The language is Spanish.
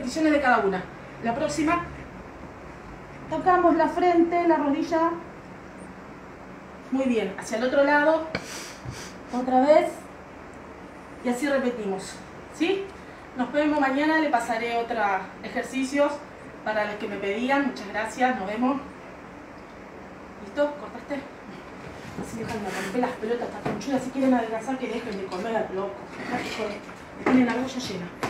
repeticiones de cada una. La próxima, tocamos la frente, la rodilla. Muy bien, hacia el otro lado. Otra vez. Y así repetimos. ¿Sí? Nos vemos mañana, le pasaré otros ejercicios para los que me pedían. Muchas gracias, nos vemos. ¿Listo? ¿Cortaste? Así dejan de romper las pelotas, estas conchudas. Si quieren adelgazar, que dejen de comer, loco. Me tienen la olla llena.